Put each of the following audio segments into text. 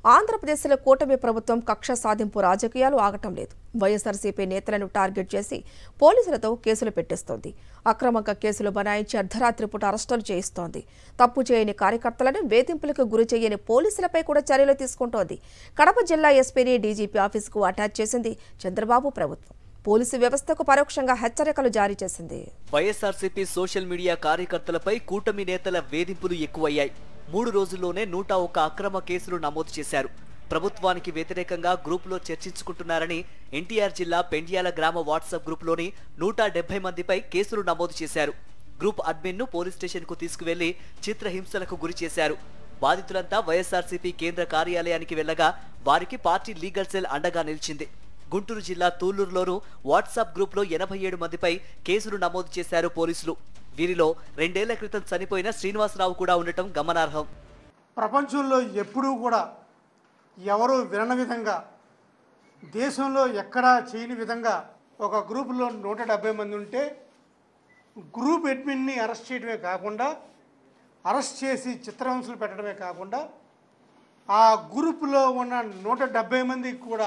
ఆంధ్రప్రదేశ్లో కూటమి ప్రభుత్వం కక్ష సాధింపు రాజకీయాలు ఆగటం లేదు. వైఎస్ఆర్సీపీ నేతలను టార్గెట్ చేసి పోలీసులతో కేసులు పెట్టిస్తోంది. అక్రమంగా కేసులు బనాయించి అర్ధరాత్రి పూట అరెస్టులు చేయిస్తోంది. తప్పు చేయని కార్యకర్తలను వేధింపులకు గురి చేయని పోలీసులపై కూడా చర్యలు తీసుకుంటోంది. కడప జిల్లా ఎస్పీని డీజీపీ ఆఫీసుకు అటాచ్ చేసింది చంద్రబాబు ప్రభుత్వం. పోలీసు వ్యవస్థకు పరోక్షంగా హెచ్చరికలు జారీ చేసింది. వైఎస్ఆర్సీపీ సోషల్ మీడియా కార్యకర్తలపై కూటమి నేతల వేధింపులు ఎక్కువయ్యాయి. 3 రోజుల్లోనే 101 అక్రమ కేసులు నమోదు చేశారు. ప్రభుత్వానికి వ్యతిరేకంగా గ్రూపులో చర్చించుకుంటున్నారని ఎన్టీఆర్ జిల్లా పెండ్యాల గ్రామ వాట్సాప్ గ్రూపులోని 170 మందిపై కేసులు నమోదు చేశారు. గ్రూప్ అడ్మిన్ను పోలీస్ స్టేషన్కు తీసుకువెళ్లి చిత్రహింసలకు గురి చేశారు. బాధితులంతా వైఎస్ఆర్సీపీ కేంద్ర కార్యాలయానికి వెళ్లగా వారికి పార్టీ లీగల్ సెల్ అండగా నిలిచింది. గుంటూరు జిల్లా తూళ్లూరులోనూ వాట్సాప్ గ్రూప్లో 87 మందిపై కేసులు నమోదు చేశారు పోలీసులు. వీరిలో 2 ఏళ్ల క్రితం చనిపోయిన శ్రీనివాసరావు కూడా ఉండటం గమనార్హం. ప్రపంచంలో ఎప్పుడూ కూడా ఎవరూ వినని విధంగా, దేశంలో ఎక్కడా చేయని విధంగా ఒక గ్రూపులో 170 మంది ఉంటే గ్రూప్ అడ్మిన్ని అరెస్ట్ చేయడమే కాకుండా, అరెస్ట్ చేసి చిత్రహింసలు పెట్టడమే కాకుండా, ఆ గ్రూపులో ఉన్న 170 మందికి కూడా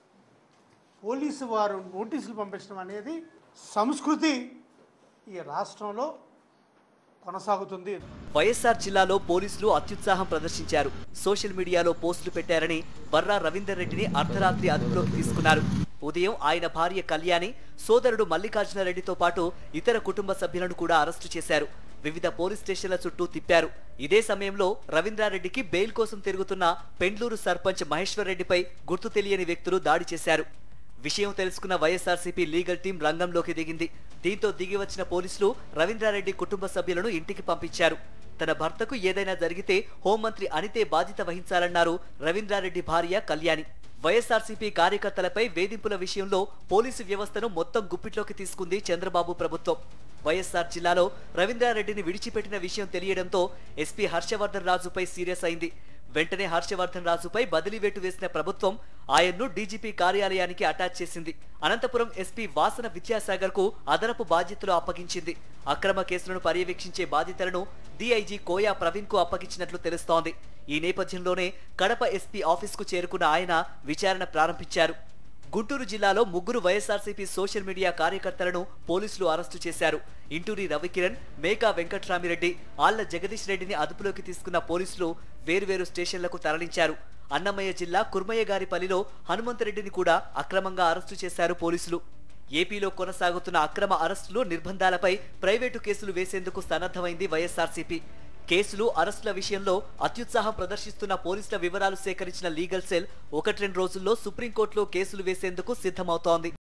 పోలీసు వారు నోటీసులు పంపించడం అనేది సంస్కృతి ఈ రాష్ట్రంలో కొనసాగుతుంది. వైఎస్ఆర్ జిల్లాలో పోలీసులు అత్యుత్సాహం ప్రదర్శించారు. సోషల్ మీడియాలో పోస్టులు పెట్టారని బర్రా రవీందర్ రెడ్డిని అర్ధరాత్రి అదుపులోకి తీసుకున్నారు. ఉదయం ఆయన భార్య కళ్యాణి, సోదరుడు మల్లికార్జున రెడ్డితో పాటు ఇతర కుటుంబ సభ్యులను కూడా అరెస్టు చేశారు. వివిధ పోలీస్ స్టేషన్ల చుట్టూ తిప్పారు. ఇదే సమయంలో రవీంద్రారెడ్డికి బెయిల్ కోసం తిరుగుతున్న పెండ్లూరు సర్పంచ్ మహేశ్వర్ రెడ్డిపై గుర్తు తెలియని వ్యక్తులు దాడి చేశారు. విషయం తెలుసుకున్న వైఎస్ఆర్సీపీ లీగల్ టీం రంగంలోకి దిగింది. దీంతో దిగి వచ్చిన పోలీసులు రవీంద్రారెడ్డి కుటుంబ సభ్యులను ఇంటికి పంపించారు. తన భర్తకు ఏదైనా జరిగితే హోంమంత్రి అనితే బాధ్యత వహించాలన్నారు రవీంద్రారెడ్డి భార్య కళ్యాణి. వైఎస్ఆర్సీపీ కార్యకర్తలపై వేధింపుల విషయంలో పోలీసు వ్యవస్థను మొత్తం గుప్పిట్లోకి తీసుకుంది చంద్రబాబు ప్రభుత్వం. వైఎస్ఆర్ జిల్లాలో రవీంద్రారెడ్డిని విడిచిపెట్టిన విషయం తెలియడంతో ఎస్పీ హర్షవర్ధన్ రాజుపై సీరియస్ అయింది. వెంటనే హర్షవర్ధన్ రాజుపై బదిలీ వేటు వేసిన ప్రభుత్వం ఆయన్ను డీజీపీ కార్యాలయానికి అటాచ్ చేసింది. అనంతపురం ఎస్పీ వాసన విద్యాసాగర్ కు అదనపు బాధ్యతలు అప్పగించింది. అక్రమ కేసులను పర్యవేక్షించే బాధ్యతలను డీఐజీ కోయా ప్రవీణ్ కు అప్పగించినట్లు తెలుస్తోంది. ఈ నేపథ్యంలోనే కడప ఎస్పీ ఆఫీసుకు చేరుకున్న ఆయన విచారణ ప్రారంభించారు. గుంటూరు జిల్లాలో 3 వైఎస్ఆర్సీపీ సోషల్ మీడియా కార్యకర్తలను పోలీసులు అరెస్టు చేశారు. ఇంటూరి రవికిరణ్, మేకా వెంకట్రామిరెడ్డి, ఆళ్ల జగదీష్ రెడ్డిని అదుపులోకి తీసుకున్న పోలీసులు వేర్వేరు స్టేషన్లకు తరలించారు. అన్నమయ్య జిల్లా కుర్మయ్యగారిపల్లిలో హనుమంతరెడ్డిని కూడా అక్రమంగా అరెస్టు చేశారు పోలీసులు. ఏపీలో కొనసాగుతున్న అక్రమ అరెస్టులు, నిర్బంధాలపై ప్రైవేటు కేసులు వేసేందుకు సన్నద్ధమైంది వైఎస్ఆర్సీపీ. కేసులు, అరెస్టుల విషయంలో అత్యుత్సాహం ప్రదర్శిస్తున్న పోలీసుల వివరాలు సేకరించిన లీగల్ సెల్ 1-2 రోజుల్లో సుప్రీంకోర్టులో కేసులు వేసేందుకు సిద్ధమవుతోంది.